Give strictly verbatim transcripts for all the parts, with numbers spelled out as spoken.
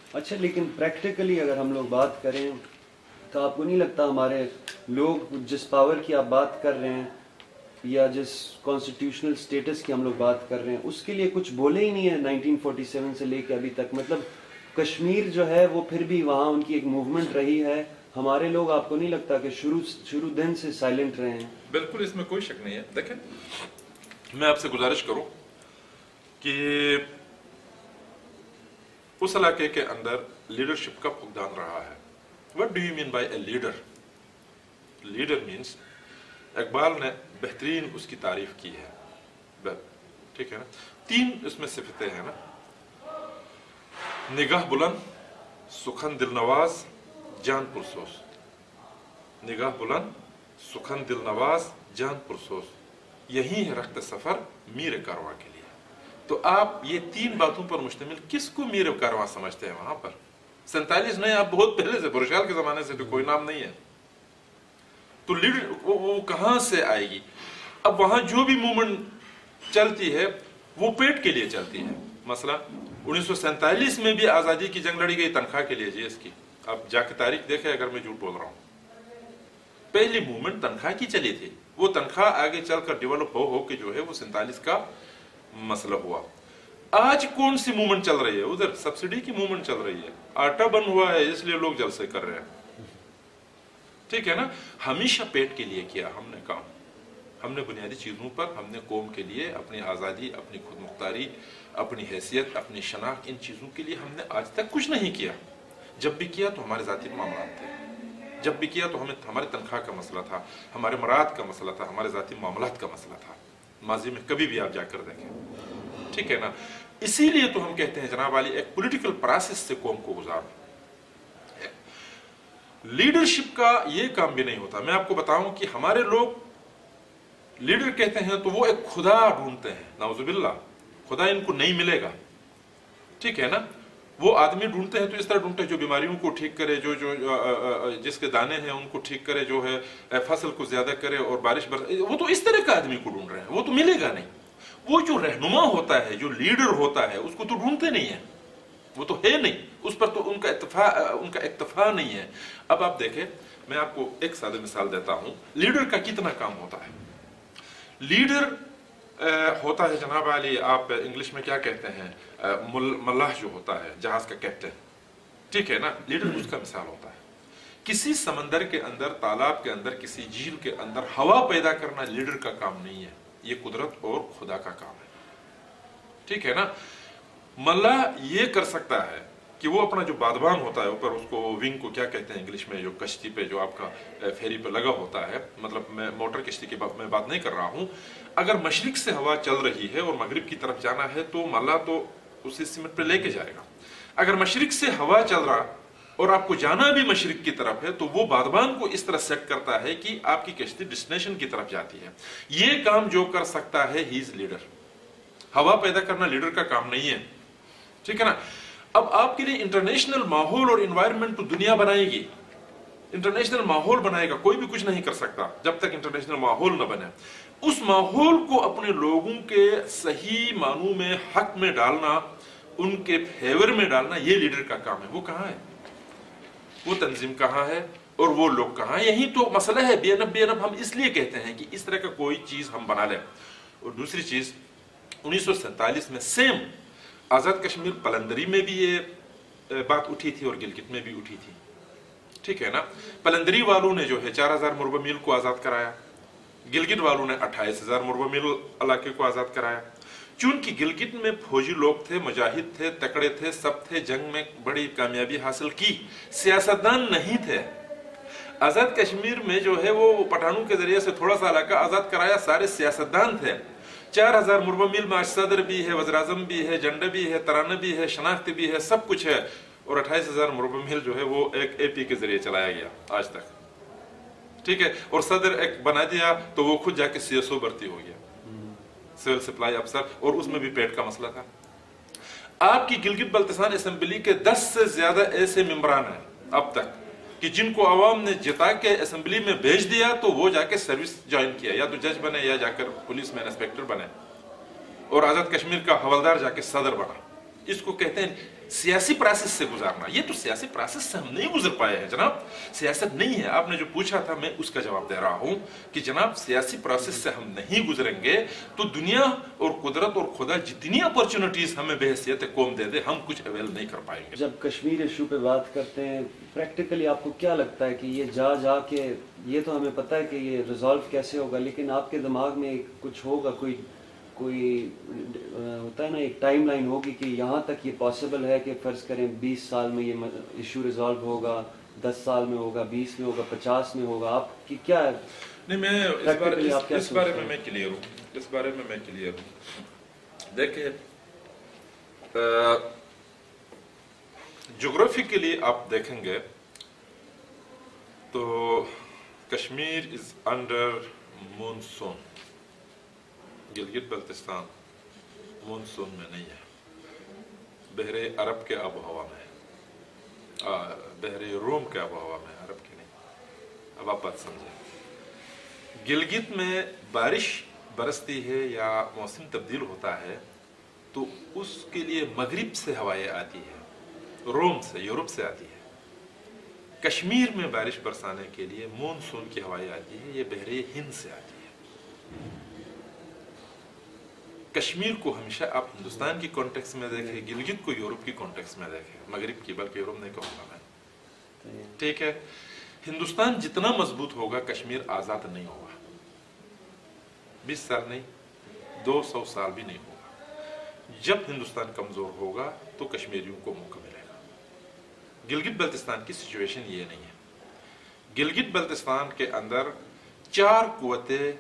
اچھا لیکن پریکٹیکلی اگر ہم لوگ بات کریں تو آپ کو نہیں لگتا ہمارے لوگ جس پاور کی آپ بات کر رہے ہیں یا جس کانسٹیٹیوشنل سٹیٹس کی ہم لوگ بات کر رہے ہیں اس کے لیے کچھ بولے ہی نہیں ہے نائنٹین فورٹی سیون سے لے کے ابھی تک؟ مطلب کشمیر جو ہے وہ پھر بھی وہاں ان کی ایک موومنٹ رہی ہے، ہمارے لوگ آپ کو نہیں لگتا کہ شروع شروع دن سے سائلنٹ رہے ہیں؟ بالکل اس میں کوئی شک نہیں ہے. دیکھیں میں آپ سے گزارش کروں کہ اس علاقے کے اندر لیڈرشپ کا فقدان رہا ہے. What do you mean by a leader? Leader means Iqbal نے بہترین اس کی تعریف کی ہے، ٹھیک ہے نا. تین اس میں صفتیں ہیں نا، نگاہ بلند، سخن دل نواز، جان پرسوز. نگاہ بلند، سخن دل نواز، جان پرسوز، یہی ہے رخت سفر میر کارواں کے لیے. تو آپ یہ تین باتوں پر مشتمل کس کو میر کارواں سمجھتے ہیں وہاں پر؟ سینتالیس نہیں، آپ بہت پہلے سے برشال کے زمانے سے تو کوئی نام نہیں ہے. تو لیڈر وہ کہاں سے آئے گی؟ اب وہاں جو بھی موومنٹ چلتی ہے وہ پیٹ کے لیے چلتی ہے. مثلا انیس سو سینتالیس میں بھی آزادی کی جنگ لڑی گئی تنخواہ کے لیے جی ایس کی. اب جا کے تاریخ دیکھیں اگر میں جھوٹ بول رہا ہوں. پہلی موومنٹ تنخواہ کی چلی تھی، وہ تنخواہ آگے چل کر ڈیولپ ہو ہو کے جو ہے وہ سینتالیس کا مسئلہ ہوا. آج کون سی موومنٹ چل رہی ہے؟ ادھر سبسڈی کی موومنٹ چل رہی ہے. آٹا بند ہوا ہے اس لیے لوگ جلسے کر رہے ہیں، ٹھیک ہے نا. ہمیشہ پیٹ کے لیے کیا ہم نے کام. ہم نے بنیادی چیزوں پر، ہم نے قوم کے لیے اپنی آزادی، اپنی خود مختاری، اپنی حیثیت، اپنی شناخت، ان چیزوں کے لیے ہم نے آج تک کچھ نہیں کیا. جب بھی کیا تو ہمارے ذاتی معاملات تھے، جب بھی کیا تو ہمیں ہمارے تنخواہ کا مسئلہ تھا، ہمارے مراد کا مسئلہ تھا، ہمارے ذاتی معاملات کا مسئلہ تھا. ماضی میں کبھی بھی آپ جا کر دیکھیں، ٹھیک ہے نا. اسی لیے تو ہم کہتے ہیں جناب علی ایک پولیٹیکل پروسیس سے قوم کو گزارو. لیڈرشپ کا یہ کام بھی نہیں ہوتا. میں آپ کو بتاؤں کہ ہمارے لوگ لیڈر کہتے ہیں تو وہ ایک خدا ڈھونڈتے ہیں، نعوذ باللہ. خدا ان کو نہیں ملے گا، ٹھیک ہے نا. وہ آدمی ڈھونڈتے ہیں تو اس طرح ڈھونڈتے ہیں جو بیماریوں کو ٹھیک کرے، جو جو جس کے دانے ہیں ان کو ٹھیک کرے، جو ہے فصل کو زیادہ کرے اور بارش برس. وہ تو اس طرح کا آدمی کو ڈھونڈ رہے ہیں، وہ تو ملے گا نہیں. وہ جو رہنما ہوتا ہے، جو لیڈر ہوتا ہے، اس کو تو ڈھونڈتے نہیں ہیں، وہ تو ہے نہیں. اس پر تو ان کا اتفاق ان کا اکتفا نہیں ہے. اب آپ دیکھیں، میں آپ کو ایک سادہ مثال دیتا ہوں. لیڈر کا کتنا کام ہوتا ہے؟ لیڈر ہوتا ہے جناب علی، آپ انگلش میں کیا کہتے ہیں، ملاح جو ہوتا ہے، جہاز کا کیپٹن، ٹھیک ہے نا. لیڈر اس کا مثال ہوتا ہے. کسی سمندر کے اندر، تالاب کے اندر، کسی جھیل کے اندر ہوا پیدا کرنا لیڈر کا کام نہیں ہے، یہ قدرت اور خدا کا کام ہے، ٹھیک ہے نا. ملاح یہ کر سکتا ہے کہ وہ اپنا جو بادبان ہوتا ہے اوپر، اس کو ونگ کو کیا کہتے ہیں انگلش میں، جو کشتی پہ جو آپ کا فیری پہ لگا ہوتا ہے، مطلب میں موٹر کشتی کی بات میں بات نہیں کر رہا ہوں. اگر مشرق سے ہوا چل رہی ہے اور مغرب کی طرف جانا ہے تو ملاح تو اسے سمت پہ لے کے جائے گا. اگر مشرق سے ہوا چل رہا اور آپ کو جانا بھی مشرق کی طرف ہے تو وہ بادبان کو اس طرح سیٹ کرتا ہے کہ آپ کی کشتی ڈیسٹینیشن کی طرف جاتی ہے. یہ کام جو کر سکتا ہے ہی از لیڈر. ہوا پیدا کرنا لیڈر کا کام نہیں ہے، ٹھیک ہے نا. اب آپ کے لیے انٹرنیشنل ماحول اور انوائرمنٹ تو دنیا بنائے گی، انٹرنیشنل ماحول بنائے گا. کوئی بھی کچھ نہیں کر سکتا جب تک انٹرنیشنل ماحول نہ بنے. اس ماحول کو اپنے لوگوں کے صحیح معنوں میں حق میں ڈالنا، ان کے فیور میں ڈالنا، یہ لیڈر کا کام ہے. وہ کہاں ہے؟ وہ تنظیم کہاں ہے اور وہ لوگ کہاں ہیں؟ یہی تو مسئلہ ہے. بے نب بے نب ہم اس لیے کہتے ہیں کہ اس طرح کا کوئی چیز ہم بنا لیں. اور دوسری چیز، انیس سو سینتالیس میں سیم آزاد کشمیر پلندری میں بھی یہ بات اٹھی تھی اور گلگت میں بھی اٹھی تھی، ٹھیک ہے نا. پلندری والوں نے جو ہے چار ہزار مربع میل کو آزاد کرایا، گلگت والوں نے اٹھائیس ہزار مربع میل علاقے کو آزاد کرایا. چونکہ گلگت میں فوجی لوگ تھے، مجاہد تھے، تکڑے تھے، سب تھے، جنگ میں بڑی کامیابی حاصل کی، سیاستدان نہیں تھے. آزاد کشمیر میں جو ہے وہ پٹھانوں کے ذریعے سے تھوڑا سا علاقہ آزاد کرایا، سارے سیاستدان تھے. چار ہزار مربع میل میں صدر بھی ہے، وزیر اعظم بھی ہے، جھنڈا بھی ہے، ترانہ بھی ہے، شناخت بھی ہے، سب کچھ ہے. اور اٹھائیس ہزار مربع میل جو ہے وہ ایک اے پی کے ذریعے چلایا گیا آج تک، ٹھیک ہے. اور صدر ایک بنا دیا تو وہ خود جا کے سی ایس او بھرتی ہو گیا، سول سپلائی افسر، اور اس میں بھی پیٹ کا مسئلہ تھا. آپ کی گلگت بلتستان اسمبلی کے دس سے زیادہ ایسے ممبران ہیں اب تک کہ جن کو عوام نے جتا کے اسمبلی میں بھیج دیا تو وہ جا کے سروس جوائن کیا، یا تو جج بنے یا جا کر پولیس میں انسپیکٹر بنے، اور آزاد کشمیر کا حوالدار جا کے صدر بنا. اس کو کہتے ہیں سیاسی پروسیس سے گزارنا. یہ تو سیاسی پروسیس سے ہم نہیں گزر پائے ہیں جناب. سیاست نہیں ہے. آپ نے جو پوچھا تھا میں اس کا جواب دے رہا ہوں کہ جناب سیاسی پروسیس سے ہم نہیں گزریں گے تو دنیا اور قدرت اور خدا جتنی اپرچونٹیز ہمیں بحیثیت قوم دے دے ہم کچھ اویل نہیں کر پائیں گے. جب کشمیر ایشو پہ بات کرتے ہیں پریکٹیکلی آپ کو کیا لگتا ہے کہ یہ جا جا کے, یہ تو ہمیں پتہ ہے کہ یہ ریزالو کیسے ہوگا, لیکن آپ کے دماغ میں کچھ ہوگا, کوئی کوئی ہوتا ہے نا ایک ٹائم لائن ہوگی کہ یہاں تک یہ پاسبل ہے کہ فرض کریں بیس سال میں یہ ایشو ریزالو ہوگا, دس سال میں ہوگا, بیس میں ہوگا, پچاس میں ہوگا, آپ کی کیا ہے؟ نہیں میں اس بارے, اس, اس بارے میں میں کلیئر ہوں, اس بارے میں میں کلیئر ہوں. دیکھیں جغرافیکلی آپ دیکھیں گے تو Kashmir is under monsoon, Gilgit Baltistan monsoon میں نہیں ہے, بحر عرب کے آب و ہوا میں, بحر روم کے آب و ہوا میں, عرب کے نہیں. اب آپ بات سمجھیں, گلگت میں بارش برستی ہے یا موسم تبدیل ہوتا ہے تو اس کے لیے مغرب سے ہوائیں آتی ہے, روم سے, یورپ سے آتی ہے. کشمیر میں بارش برسانے کے لیے مونسون کی ہوائیں آتی ہے, یہ بحر ہند سے آتی ہے. کشمیر کو ہمیشہ آپ ہندوستان کی کانٹیکس میں دیکھیں, گلگت کو یورپ کی کانٹیکس میں دیکھیں, مغرب کی, بلکہ یورپ نہیں کہوں گا میں. ٹھیک ہے, ہندوستان جتنا مضبوط ہوگا کشمیر آزاد نہیں ہوگا. بیس سال نہیں, دو سو سال بھی نہیں ہوگا. جب ہندوستان کمزور ہوگا تو کشمیریوں کو موقع ملے گا. گلگت بلتستان کی سچویشن یہ نہیں ہے. گلگت بلتستان کے اندر چار قوتیں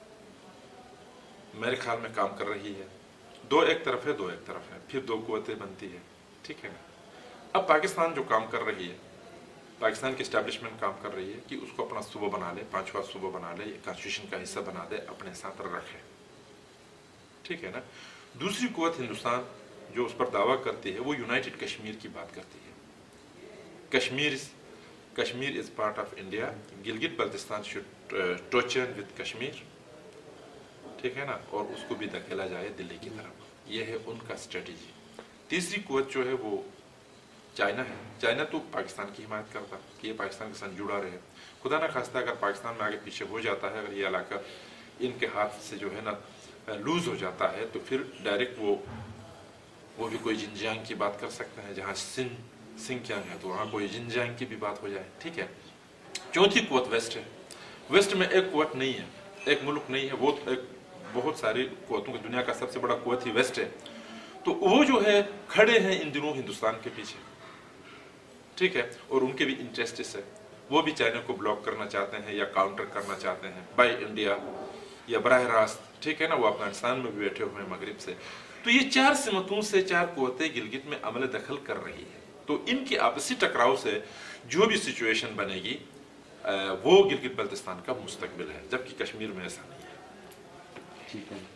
میرے خیال میں کام کر رہی ہے, دو ایک طرف ہے, دو ایک طرف ہے, پھر دو قوتیں بنتی ہے. ٹھیک ہے نا. اب پاکستان جو کام کر رہی ہے, پاکستان کی اسٹیبلشمنٹ کام کر رہی ہے کہ اس کو اپنا صوبہ بنا لے, پانچواں صوبہ بنا لے, کانسٹیٹیوشن کا حصہ بنا دے, اپنے ساتھ رکھے. ٹھیک ہے نا. دوسری قوت ہندوستان جو اس پر دعویٰ کرتی ہے وہ یونائٹڈ کشمیر کی بات کرتی ہے. Kashmir Kashmir is part of India, Gilgit Baltistan should touching with Kashmir. ٹھیک ہے نا, اور اس کو بھی دھکیلا جائے دلی کی طرف. یہ ہے ان کا اسٹریٹجی. تیسری قوت جو ہے وہ چائنا ہے. چائنا تو پاکستان کی حمایت کرتا کہ یہ پاکستان کے ساتھ جڑا رہے. خدا نہ خواستہ اگر پاکستان میں آگے پیچھے ہو جاتا ہے, اگر یہ علاقہ ان کے ہاتھ سے جو ہے نا لوز ہو جاتا ہے تو پھر ڈائریکٹ وہ وہ بھی کوئی جنجانگ کی بات کر سکتے ہیں. جہاں سن سنکیانگ ہے تو وہاں کوئی جنجانگ کی بھی بات ہو جائے. ٹھیک ہے. چوتھی قوت ویسٹ ہے. ویسٹ میں ایک قوت نہیں ہے, ایک ملک نہیں ہے, وہ ایک بہت ساری قوتوں کی دنیا کا سب سے بڑا قوت ہی ویسٹ ہے. تو وہ جو ہے کھڑے ہیں ان دنوں ہندوستان کے پیچھے. ٹھیک ہے. اور ان کے بھی انٹرسٹس ہے, وہ بھی چائنا کو بلاک کرنا چاہتے ہیں یا کاؤنٹر کرنا چاہتے ہیں بائی انڈیا یا براہ راست. ٹھیک ہے نا. وہ افغانستان میں بھی بیٹھے ہوئے ہیں مغرب سے. تو یہ چار سمتوں سے چار قوتیں گلگت میں عمل دخل کر رہی ہے. تو ان کی آپسی ٹکراؤ سے جو بھی سچویشن بنے گی وہ گلگت بلتستان کا مستقبل ہے, جبکہ کشمیر میں ایسا نہیں ہے. ٹھیک ہے.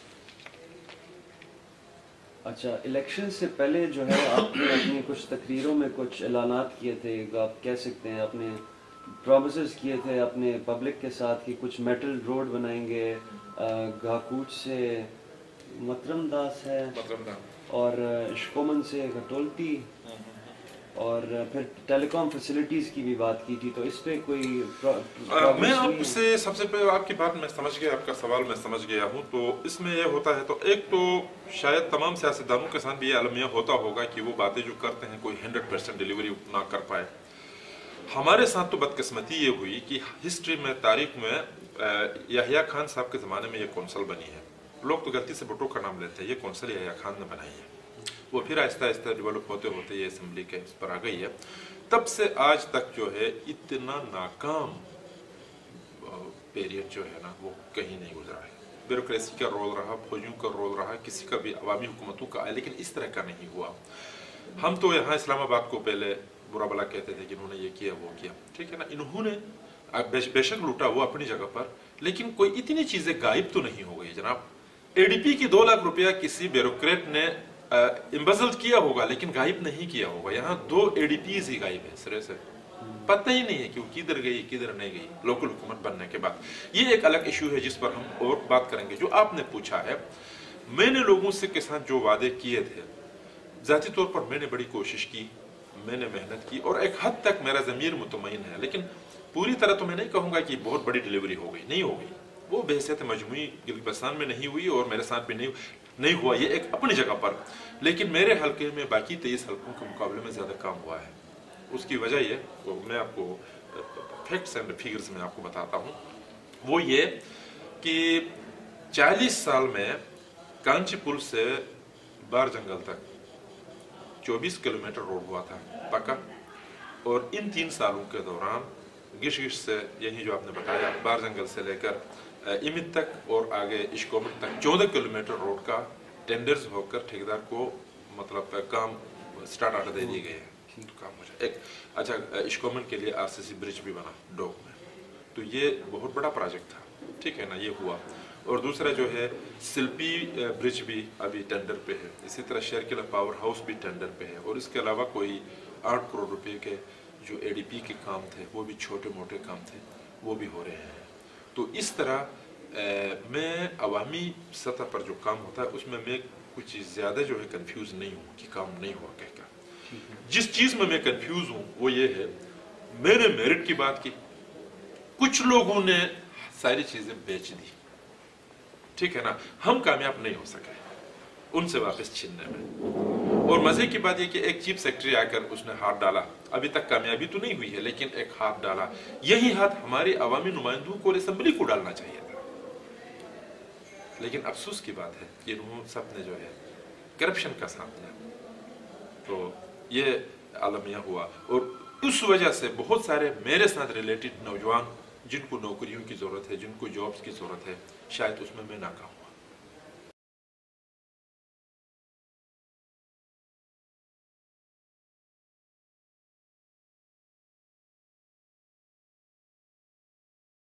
اچھا, الیکشن سے پہلے جو ہے آپ نے اپنی کچھ تقریروں میں کچھ اعلانات کیے تھے, آپ کہہ سکتے ہیں اپنے پرومسز کیے تھے اپنے پبلک کے ساتھ کہ کچھ میٹل روڈ بنائیں گے, گھاکوچ سے مترم داس ہے اور شکومن سے گھٹولتی, اور پھر ٹیلی کام فیسلٹیز کی بھی بات کی تھی. تو اس پہ کوئی میں آپ سے سب سے پہلے آپ کی بات میں سمجھ گیا, آپ کا سوال میں سمجھ گیا ہوں. تو اس میں یہ ہوتا ہے, تو ایک تو شاید تمام سیاستدانوں کے ساتھ بھی یہ المیہ ہوتا ہوگا کہ وہ باتیں جو کرتے ہیں کوئی ہنڈریڈ پرسینٹ ڈیلیوری نہ کر پائے. ہمارے ساتھ تو بدقسمتی یہ ہوئی کہ ہسٹری میں, تاریخ میں یحییٰ خان صاحب کے زمانے میں یہ کونسل بنی ہے. لوگ تو غلطی سے بھٹو کا نام لیتے ہیں, یہ کونسل یحییٰ خان نے بنائی ہے. وہ پھر آہستہ آہستہ ڈیولپ ہوتے ہوتے یہ اسمبلی کے اس پر آ گئی ہے. تب سے آج تک جو ہے اتنا ناکام پیریڈ جو ہے نا وہ کہیں نہیں گزرا ہے. بیوروکریسی کا رول رہا, فوجیوں کا رول رہا, کسی کا بھی عوامی حکومتوں کا, لیکن اس طرح کا نہیں ہوا. ہم تو یہاں اسلام آباد کو پہلے برا بلا کہتے تھے کہ انہوں نے یہ کیا وہ کیا. ٹھیک ہے نا. انہوں نے بے شک لوٹا وہ اپنی جگہ پر, لیکن کوئی اتنی چیزیں غائب تو نہیں ہو گئی جناب. اے ڈی پی کی دو لاکھ روپیہ کسی بیوروکریٹ نے امبزل کیا ہوگا لیکن غائب نہیں کیا ہوگا. یہاں دو اے ڈی پیز ہی غائب ہے سرے سے, پتہ ہی نہیں ہے کہ وہ کدھر گئی کدھر نہیں گئی لوکل حکومت بننے کے بعد. یہ ایک الگ ایشو ہے جس پر ہم اور بات کریں گے. جو آپ نے پوچھا ہے, میں نے لوگوں سے کے ساتھ جو وعدے کیے تھے, ذاتی طور پر میں نے بڑی کوشش کی, میں نے محنت کی, اور ایک حد تک میرا ضمیر مطمئن ہے, لیکن پوری طرح تو میں نہیں کہوں گا کہ بہت بڑی ڈیلیوری ہو گئی, نہیں ہو گئی. وہ بحیثیت مجموعی گلگستان میں نہیں ہوئی اور میرے ساتھ بھی نہیں نہیں ہوا, یہ ایک اپنی جگہ پر, لیکن میرے حلقے میں باقی تیئیس حلقوں کے مقابلے میں زیادہ کام ہوا ہے. اس کی وجہ یہ, میں آپ کو فیکٹس اینڈ فیگرز میں آپ کو بتاتا ہوں, وہ یہ کہ چالیس سال میں کانچی پل سے بار جنگل تک چوبیس کلومیٹر روڈ ہوا تھا پکا, اور ان تین سالوں کے دوران گش گش سے, یہی جو آپ نے بتایا, بار جنگل سے لے کر امت تک اور آگے اشکومٹ تک چودہ کلومیٹر روڈ کا ٹینڈرز ہو کر ٹھیکیدار کو مطلب کام سٹارٹ آرڈر دے دیے گئے ہیں, کام ہو جائے. ایک اچھا اشکومٹ کے لیے آر سی سی برج بھی بنا ڈوک میں, تو یہ بہت بڑا پروجیکٹ تھا, ٹھیک ہے نا, یہ ہوا. اور دوسرا جو ہے سلپی برج بھی ابھی ٹینڈر پہ ہے, اسی طرح شیرکلا پاور ہاؤس بھی ٹینڈر پہ ہے, اور اس کے علاوہ کوئی آٹھ کروڑ روپے کے جو اے ڈی پی کے کام تھے, وہ بھی چھوٹے موٹے کام تھے, وہ بھی ہو رہے ہیں. تو اس طرح میں عوامی سطح پر جو کام ہوتا ہے اس میں میں کچھ زیادہ جو ہے کنفیوز نہیں ہوں کہ کام نہیں ہوا کہہ کر. جس چیز میں میں کنفیوز ہوں وہ یہ ہے, میں نے میرٹ کی بات کی, کچھ لوگوں نے ساری چیزیں بیچ دی, ٹھیک ہے نا, ہم کامیاب نہیں ہو سکے ان سے واپس چھیننے میں. اور مزے کی بات یہ کہ ایک چیف سیکرٹری آ کر اس نے ہاتھ ڈالا, ابھی تک کامیابی تو نہیں ہوئی ہے لیکن ایک ہاتھ ڈالا. یہی ہاتھ ہمارے عوامی نمائندوں کو اور اسمبلی کو ڈالنا چاہیے تھا, لیکن افسوس کی بات ہے کہ انہوں سب نے جو ہے کرپشن کا ساتھ دیا. تو یہ عالمیہ ہوا, اور اس وجہ سے بہت سارے میرے ساتھ ریلیٹڈ نوجوان جن کو نوکریوں کی ضرورت ہے, جن کو جابس کی ضرورت ہے, شاید اس میں میں ناکام.